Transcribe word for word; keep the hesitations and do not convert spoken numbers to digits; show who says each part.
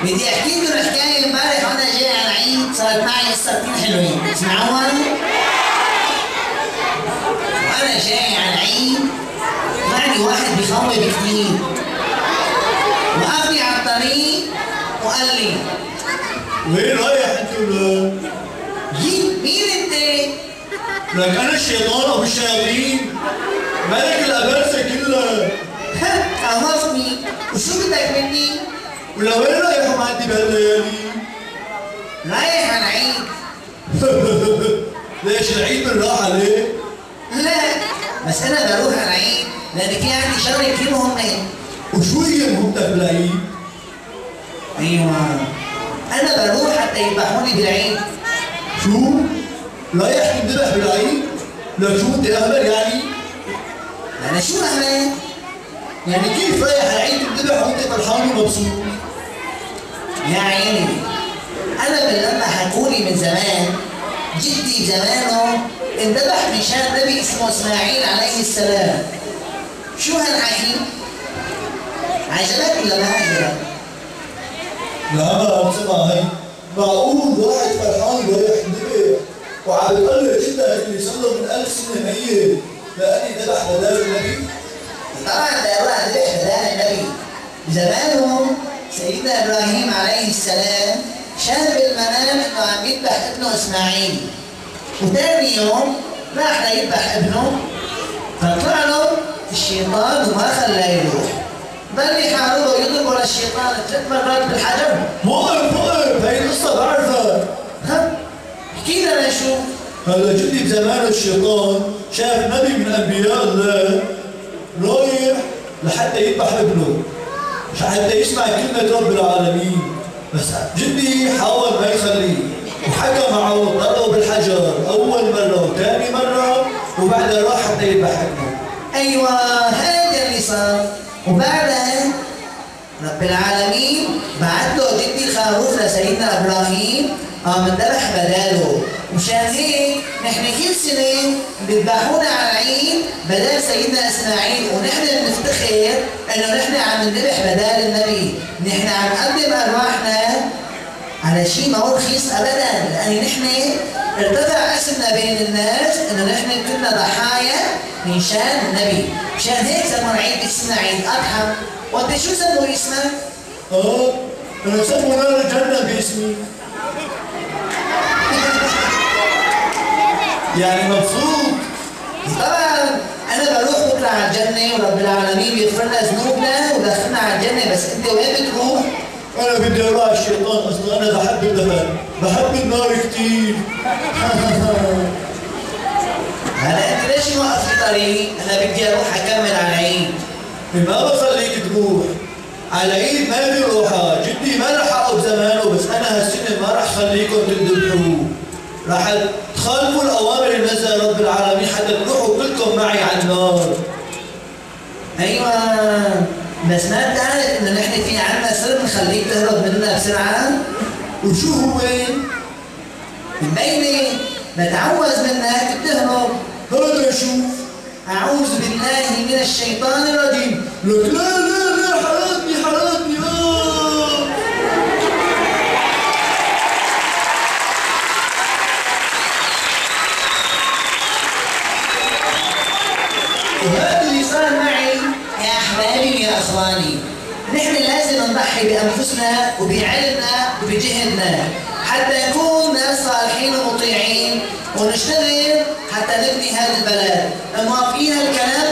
Speaker 1: بدي احكي لكم حكايه امبارح وانا جاي على العيد صارت معي قصتين حلوين، تسمعوها؟ وانا جاي على العيد معي واحد بخوف كثير، وقفني على الطريق وقال لي
Speaker 2: وين رايح انت ولاد؟
Speaker 1: جيب مين انت؟
Speaker 2: لك انا الشيطان ابو الشياطين، ملك الابرسه كلها.
Speaker 1: خوفتني، وشو بدك مني؟
Speaker 2: ولوين رايح ومعدي بهالليالي؟
Speaker 1: رايح على العيد.
Speaker 2: ليش العيد بالراحه ليه؟
Speaker 1: لا بس انا بروح على العيد لان في عندي شغله كثير مهمه.
Speaker 2: وشو هي مهمتك بالعيد؟
Speaker 1: ايوه انا بروح حتى يذبحوني بالعيد.
Speaker 2: شو؟ رايح تنذبح بالعيد؟ لك شو انت اهبل يعني؟
Speaker 1: انا شو اهبل؟
Speaker 2: يعني كيف رايح على العيد تنذبح وانت فرحان ومبسوط؟
Speaker 1: يا عيني انا من لما حكولي من زمان جدي زمانه انذبح مشان نبي اسمه اسماعيل عليه السلام. شو هالحكي؟ عجبك ولا ما عجبك؟
Speaker 2: لا ما اسمع هي، معقول واحد فرحان رايح ينذبح وعم بيقلل جدا اللي صار له من ألف سنه ميت لاني ذبح بدال النبي؟
Speaker 1: طبعا ده الله ذبح بدال النبي. زمانهم سيدنا ابراهيم عليه السلام شاف بالمنام انه عم يذبح ابنه اسماعيل، وثاني يوم راح ليذبح ابنه فطلع له الشيطان وما خلاه يروح، ضل يحاربه ويضربه للشيطان ثلاث مرات بالحجر.
Speaker 2: وقف وقف، هي القصه بعرفها.
Speaker 1: ها احكي لنا شو؟
Speaker 2: هلا جدي بزمان الشيطان شاف نبي من انبياء الله رايح لحتى يذبح ابنه حتى يسمع كلمه رب العالمين، بس جدي حاول ما يخليه وحكى معه ضربه بالحجر اول مره وثاني مره وبعدها راح حتى يذبح ابنه.
Speaker 1: ايوه هذا اللي صار. وبعدها رب العالمين بعث له جدي الخروف لسيدنا ابراهيم قام انذبح بداله، ومشان هيك نحن كل سنه بيذبحونا على العيد بدال سيدنا اسماعيل، ونحن بنفتخر انه نحن عم نذبح بدال النبي، نحن عم نقدم ارواحنا على شيء ما هو رخيص ابدا، لان نحن ارتفع اسمنا بين الناس انه نحن كنا ضحايا من شان النبي، مشان هيك سموا العيد اسمه عيد اضحى. وانت شو سموا اسمك؟
Speaker 2: اه انا سموا نار الجنه باسمي. يعني مبسوط؟
Speaker 1: طبعا انا بروح بكره على الجنه ورب العالمين بيغفر لنا ذنوبنا ودخلنا على الجنه، بس انت وين بتروح؟
Speaker 2: انا بدي اروح على الشيطان، اصلا انا بحب الدخل، بحب النار كثير.
Speaker 1: هلا انت ليش موقف في طريق؟ انا بدي اروح اكمل على العيد.
Speaker 2: ما بخليك تروح على العيد، ما في روحه، جدي ما لحقوا بزمانه، بس انا هالسنه ما رح خليكم تذبحوه، رح تخالفوا الاوامر اللي نزلها رب العالمين حتى تروحوا كلكم معي على النار.
Speaker 1: ايوه بس ما بتعرف انه نحن في عنا سر بنخليك تهرب مننا بسرعه؟
Speaker 2: وشو هو؟
Speaker 1: مبينه بتعوذ منك بتهرب.
Speaker 2: هذا شو؟
Speaker 1: اعوذ بالله من الشيطان الرجيم.
Speaker 2: لك لا لا لا حرقني حرقني اه
Speaker 1: وهذا اللي صار معي يا احبابي يا اخواني. نحن لازم نضحي بانفسنا وبعلمنا وبجهدنا حتى نكون ناس صالحين ومطيعين ونشتغل حتى نبني هذا البلد. موافقين هالكلام